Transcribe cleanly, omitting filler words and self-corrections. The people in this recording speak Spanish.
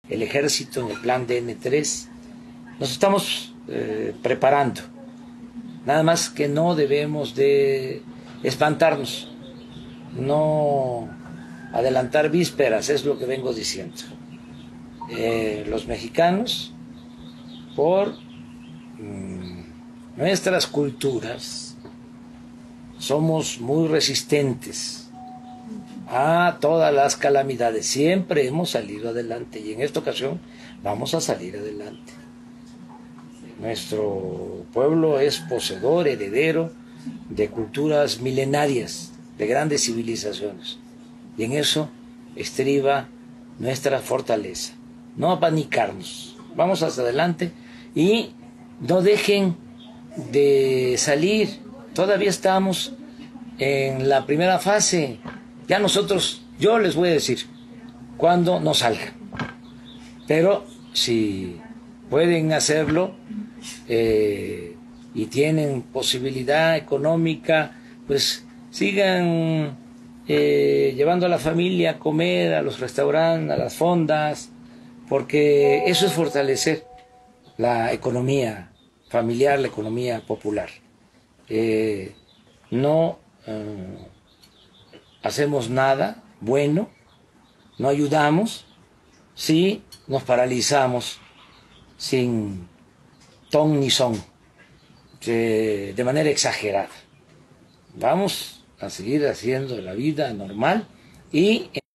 el ejército en el plan DN3. Nos estamos preparando. Nada más que no debemos de espantarnos, no adelantar vísperas, es lo que vengo diciendo. Los mexicanos, por nuestras culturas, somos muy resistentes a todas las calamidades. Siempre hemos salido adelante y en esta ocasión vamos a salir adelante. Nuestro pueblo es poseedor, heredero de culturas milenarias, de grandes civilizaciones. Y en eso estriba nuestra fortaleza. No apanicarnos. Vamos hacia adelante y no dejen de salir. Todavía estamos en la primera fase. Ya nosotros, yo les voy a decir cuándo no salgan. Pero si pueden hacerlo y tienen posibilidad económica, pues sigan llevando a la familia a comer, a los restaurantes, a las fondas, porque eso es fortalecer la economía familiar, la economía popular. No hacemos nada bueno, no ayudamos si nos paralizamos sin ton ni son, de manera exagerada. Vamos a seguir haciendo la vida normal y